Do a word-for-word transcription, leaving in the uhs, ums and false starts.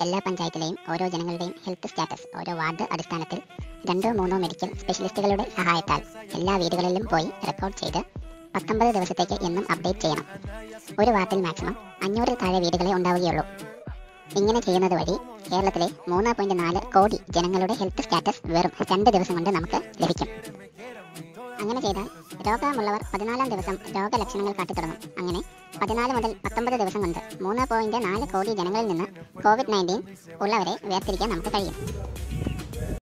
എല്ലാ പഞ്ചായത്തിലെയും ഓരോ ജനങ്ങളുടെയും ഹെൽത്ത് സ്റ്റാറ്റസ് ഓരോ വാർഡ് അടിസ്ഥാനത്തിൽ രണ്ടോ മൂന്നോ മെഡിക്കൽ സ്പെഷ്യലിസ്റ്റുകളുടെ സഹായത്താൽ എല്ലാ വീടുകളിലും പോയി റെക്കോർഡ് ചെയ്ത് പത്തൊമ്പത് ദിവസത്തേക്ക് എന്നും അപ്ഡേറ്റ് ചെയ്യണം. ഒരു വാർഡിൽ മാക്സിമം അഞ്ഞൂറിൽ താഴെ വീടുകളെ ഉണ്ടാവുകയുള്ളൂ. ഇങ്ങനെ ചെയ്യുന്നത് വഴി കേരളത്തിലെ മൂന്ന് പോയിന്റ് നാല് കോടി ജനങ്ങളുടെ ഹെൽത്ത് സ്റ്റാറ്റസ് വെറും രണ്ട് ദിവസം കൊണ്ട് നമുക്ക് ലഭിക്കും. അങ്ങനെ ചെയ്താൽ രോഗമുള്ളവർ പതിനാലാം ദിവസം രോഗലക്ഷണങ്ങൾ കാട്ടിത്തുടങ്ങും. അങ്ങനെ പതിനാല് മുതൽ പത്തൊമ്പത് ദിവസം കൊണ്ട് മൂന്ന് പോയിന്റ് നാല് കോടി ജനങ്ങളിൽ നിന്ന് കോവിഡ് നയൻറ്റീൻ ഉള്ളവരെ വേർതിരിക്കാൻ നമുക്ക് കഴിയും.